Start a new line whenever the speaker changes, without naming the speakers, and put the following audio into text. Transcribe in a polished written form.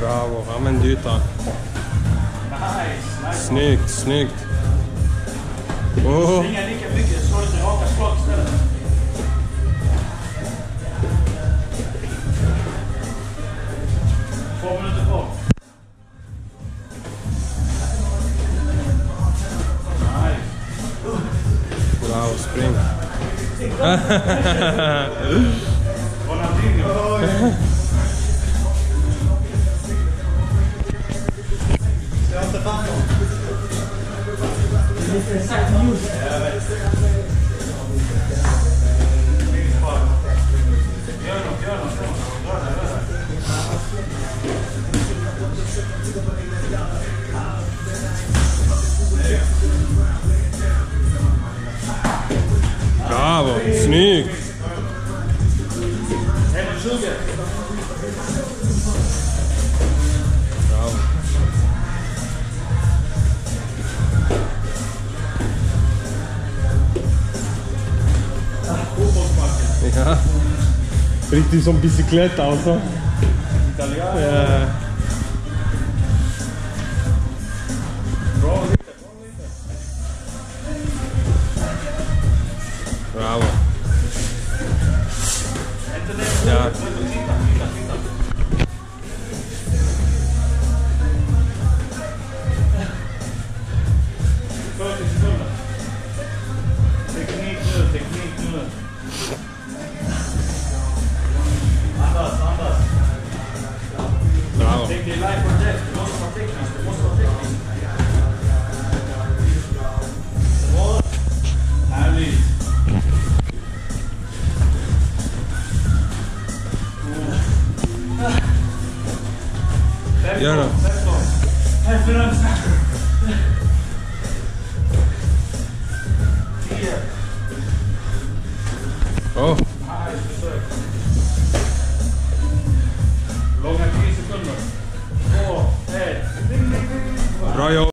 Bravo, använd ytan.
Nice.
Snyggt, snyggt. Oh.
Springa lika mycket, slå lite raka slag istället. Två minuter kvar. Nice.
Bravo, spring.
Ronaldinho.
Bravo, snyggt. Bravo. Ja. Riktigt som bicykleta alltså.
Italiano.
Ja.
Bra lite.
Bravo. Ja.
Teknik nu. Andas.
Bravo.
Take the life or death. Det måste vara tekniskt. Härligt.
Gör det.
10.
Oh.
Nice försök. Långa 10 sekunder. 2, 1.
Bra jobb.